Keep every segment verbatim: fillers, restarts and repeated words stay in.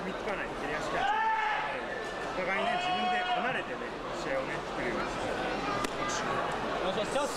みつかない蹴り足キャッチお互いね自分で離れてね試合をね作るようにしてお願いします。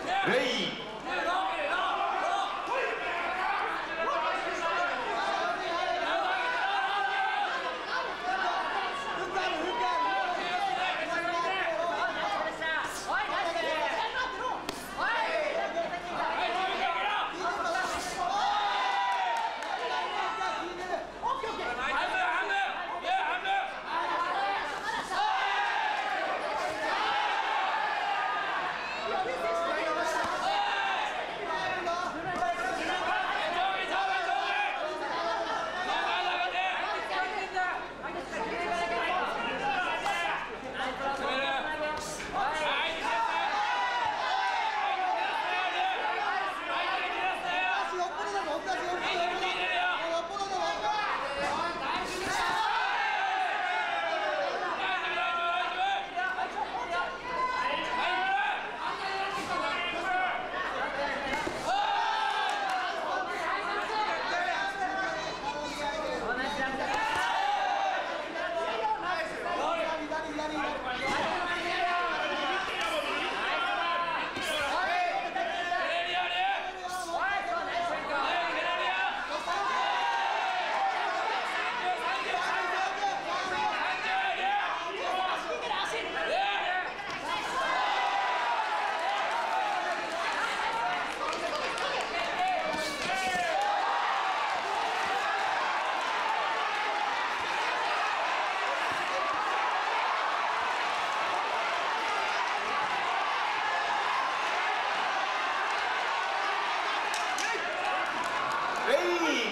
レイレイ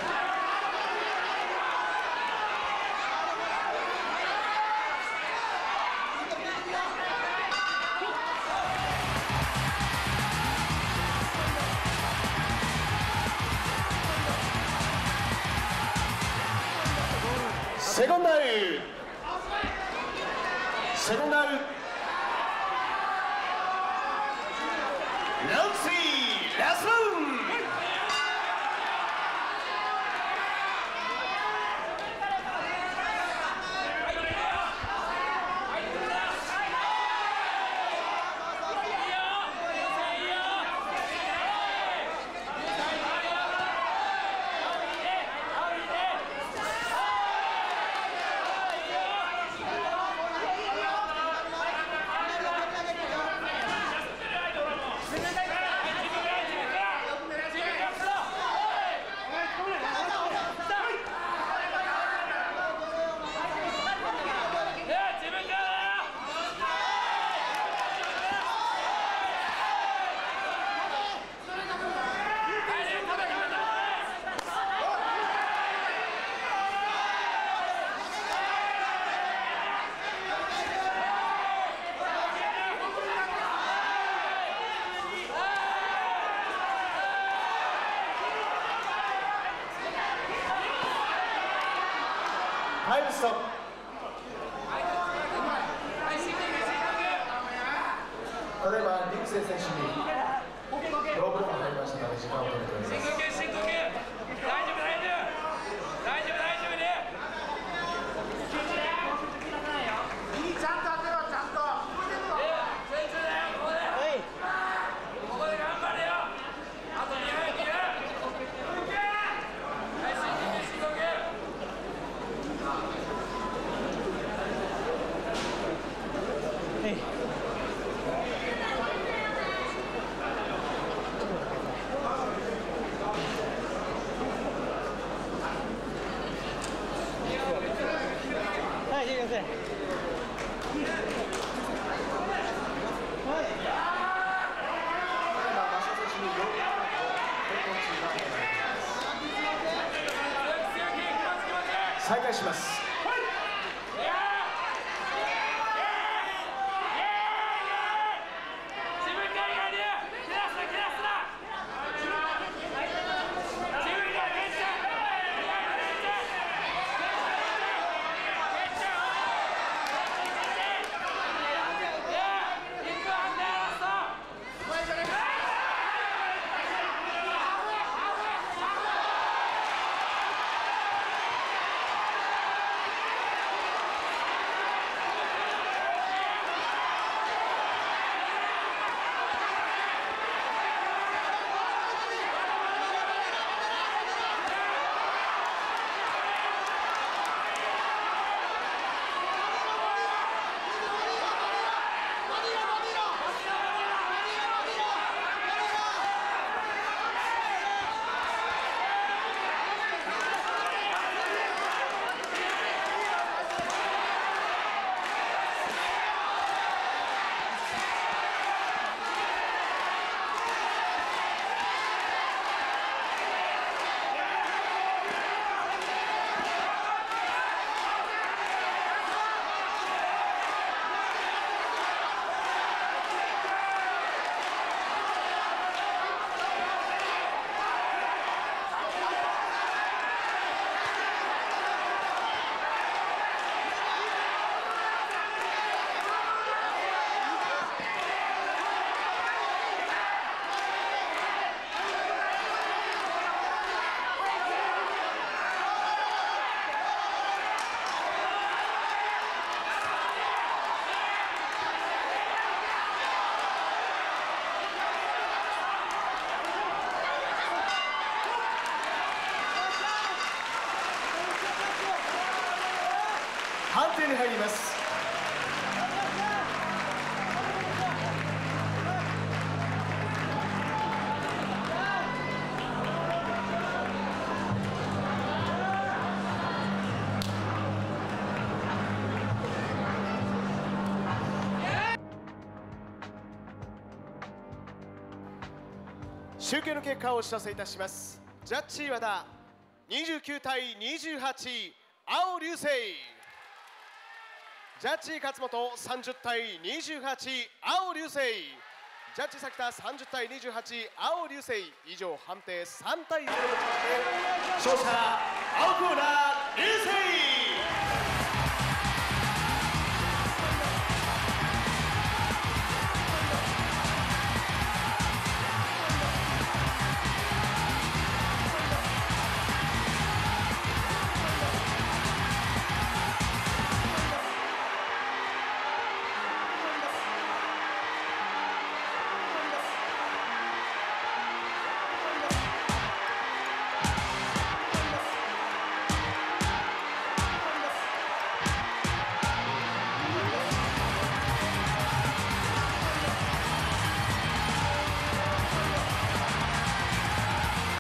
セコンドアウトセコンドアウトラウンドスリーラストラウンドタイムストップ。ただいまリクセイ選手にローブローが入りましたので時間を止めております。 深呼吸深呼吸。大丈夫大丈夫大丈夫大丈夫ね。 いいちゃんと当てろちゃんと。 集中だよここで。ここで頑張れよ。あとにふんにふん。はい深呼吸深呼吸。 はい、すいません。 再開します。判定に入ります。集計の結果をお知らせいたします。 ジャッジ和田にじゅうきゅうたいにじゅうはち、青流星。ジャッジ勝本さんじゅうたいにじゅうはち、青流星。ジャッジ崎田さんじゅうたいにじゅうはち、青流星。以上判定さんたいゼロで勝者青コーナー流星。